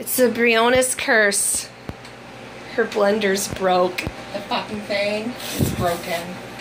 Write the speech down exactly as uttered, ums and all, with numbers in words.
It's the Briones curse. Her blender's broke. The fucking thing is broken.